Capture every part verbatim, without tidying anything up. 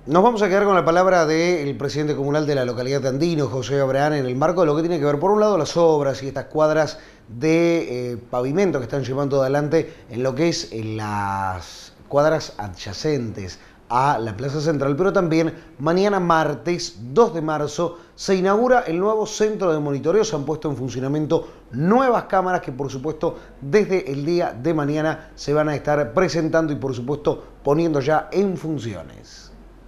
Nos vamos a quedar con la palabra del presidente comunal de la localidad de Andino, José Abraham, en el marco de lo que tiene que ver, por un lado, las obras y estas cuadras de eh, pavimento que están llevando adelante en lo que es en las cuadras adyacentes a la Plaza Central, pero también mañana martes dos de marzo se inaugura el nuevo centro de monitoreo. Se han puesto en funcionamiento nuevas cámaras que por supuesto desde el día de mañana se van a estar presentando y por supuesto poniendo ya en funciones.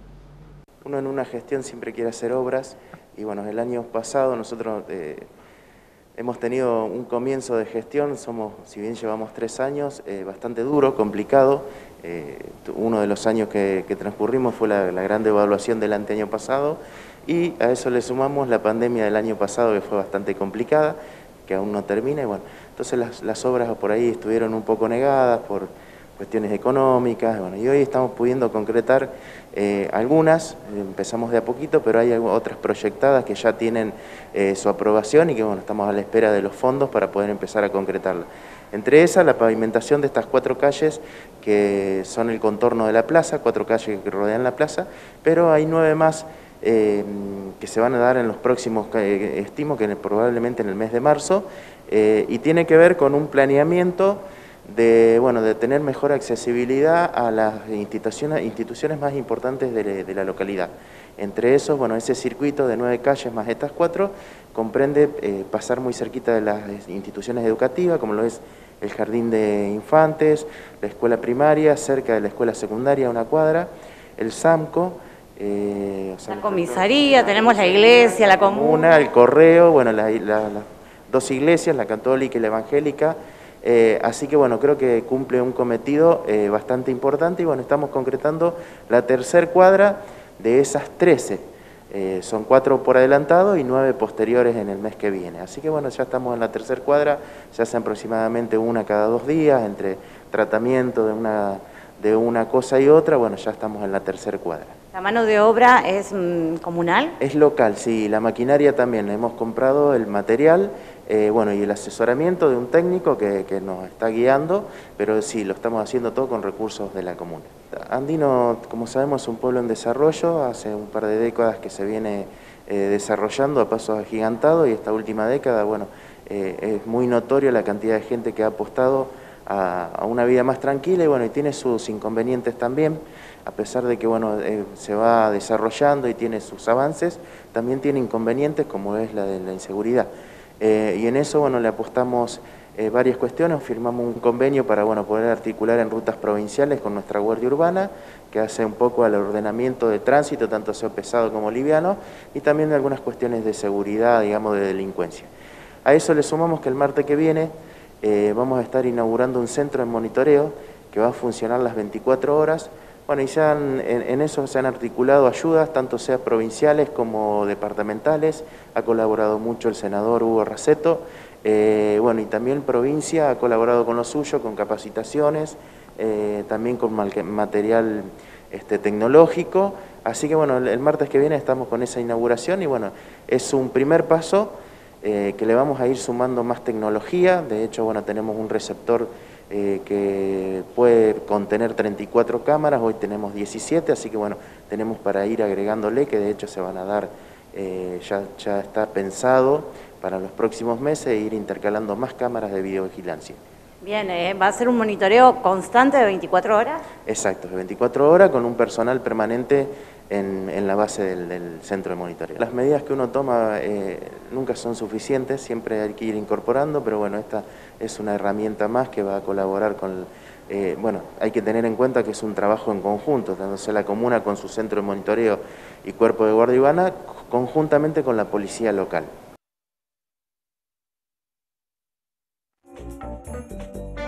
Uno en una gestión siempre quiere hacer obras y bueno, el año pasado nosotros eh, hemos tenido un comienzo de gestión, somos, si bien llevamos tres años, eh, bastante duro, complicado. Eh, uno de los años que, que transcurrimos fue la, la gran devaluación del anteaño pasado y a eso le sumamos la pandemia del año pasado que fue bastante complicada, que aún no termina y bueno, entonces las, las obras por ahí estuvieron un poco negadas por cuestiones económicas, bueno, y hoy estamos pudiendo concretar eh, algunas, empezamos de a poquito, pero hay otras proyectadas que ya tienen eh, su aprobación y que bueno, estamos a la espera de los fondos para poder empezar a concretarla. Entre esas, la pavimentación de estas cuatro calles que son el contorno de la plaza, cuatro calles que rodean la plaza, pero hay nueve más eh, que se van a dar en los próximos, eh, estimo que probablemente en el mes de marzo, eh, y tiene que ver con un planeamiento de, bueno, de tener mejor accesibilidad a las instituciones, instituciones más importantes de, de la localidad. Entre esos, bueno, ese circuito de nueve calles más estas cuatro comprende eh, pasar muy cerquita de las instituciones educativas, como lo es el jardín de infantes, la escuela primaria, cerca de la escuela secundaria, una cuadra, el SAMCO, eh, o sea, la comisaría, tenemos la iglesia, la comuna, el correo, bueno, las la, la, dos iglesias, la católica y la evangélica. Eh, así que bueno, creo que cumple un cometido eh, bastante importante y bueno, estamos concretando la tercer cuadra de esas trece. Eh, son cuatro por adelantado y nueve posteriores en el mes que viene. Así que bueno, ya estamos en la tercer cuadra, se hacen aproximadamente una cada dos días, entre tratamiento de una, de una cosa y otra, bueno, ya estamos en la tercer cuadra. ¿La mano de obra es mmm, comunal? Es local, sí, la maquinaria también, hemos comprado el material, eh, bueno, y el asesoramiento de un técnico que, que nos está guiando, pero sí, lo estamos haciendo todo con recursos de la comuna. Andino, como sabemos, es un pueblo en desarrollo, hace un par de décadas que se viene eh, desarrollando a pasos agigantados y esta última década, bueno, eh, es muy notorio la cantidad de gente que ha apostado a, a una vida más tranquila y bueno, y tiene sus inconvenientes también, a pesar de que bueno, eh, se va desarrollando y tiene sus avances, también tiene inconvenientes como es la de la inseguridad. Eh, y en eso bueno, le apostamos eh, varias cuestiones, firmamos un convenio para bueno, poder articular en rutas provinciales con nuestra Guardia Urbana, que hace un poco al ordenamiento de tránsito, tanto sea pesado como liviano, y también de algunas cuestiones de seguridad, digamos, de delincuencia. A eso le sumamos que el martes que viene eh, vamos a estar inaugurando un centro de monitoreo que va a funcionar las veinticuatro horas. Bueno, y se han, en, en eso se han articulado ayudas, tanto sea provinciales como departamentales. Ha colaborado mucho el senador Hugo Raceto. Eh, bueno, y también provincia ha colaborado con lo suyo, con capacitaciones, eh, también con material este, tecnológico. Así que bueno, el, el martes que viene estamos con esa inauguración y bueno, es un primer paso eh, que le vamos a ir sumando más tecnología. De hecho, bueno, tenemos un receptor Eh, que puede contener treinta y cuatro cámaras, hoy tenemos diecisiete, así que bueno, tenemos para ir agregándole, que de hecho se van a dar, eh, ya, ya está pensado para los próximos meses, ir intercalando más cámaras de videovigilancia. Bien, eh, ¿va a ser un monitoreo constante de veinticuatro horas? Exacto, de veinticuatro horas con un personal permanente en, en la base del, del centro de monitoreo. Las medidas que uno toma eh, nunca son suficientes, siempre hay que ir incorporando, pero bueno, esta es una herramienta más que va a colaborar con, eh, bueno, hay que tener en cuenta que es un trabajo en conjunto, tanto sea la comuna con su centro de monitoreo y cuerpo de guardia urbana, conjuntamente con la policía local.